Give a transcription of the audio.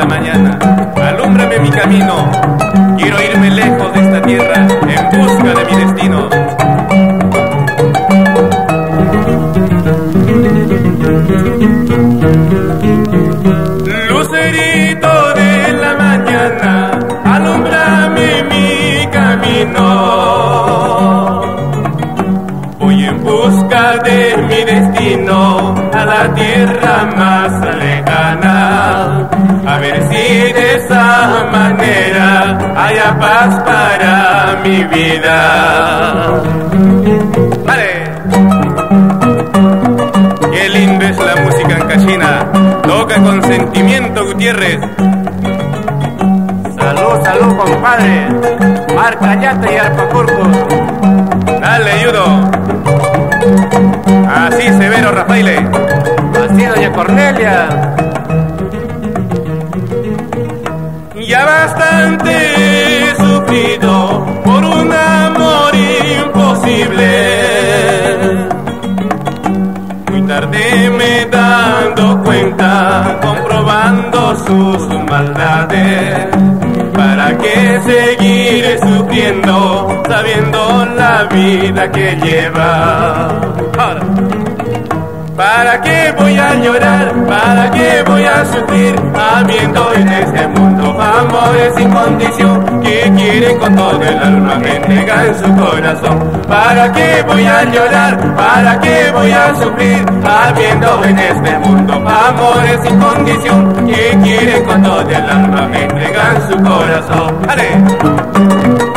la mañana, alúmbrame mi camino. Quiero irme lejos de esta tierra en busca de mi destino. Lucerito de la mañana, alúmbrame mi camino. Voy en busca de mi destino a la tierra más lejana, a ver si de esa manera haya paz para mi vida. ¡Vale! Qué lindo es la música ancashina, toca con sentimiento Gutiérrez. Salud, salud, compadre. Marca Yata y Arpacurco. Dale, ayudo. Así Severo Rafaile. Así doña Cornelia. Ya bastante he sufrido por un amor imposible. Muy tarde me he dado cuenta, comprobando sus maldades. ¿Para qué seguir sufriendo, sabiendo la vida que lleva? Ahora. ¿Para qué voy a llorar? ¿Para qué voy a sufrir? Habiendo en este mundo amores sin condición que quieren con todo el alma que entregan su corazón. ¿Para qué voy a llorar? ¿Para qué voy a sufrir? Habiendo en este mundo amores sin condición que quieren con todo el alma que entregan su corazón. ¡Ale!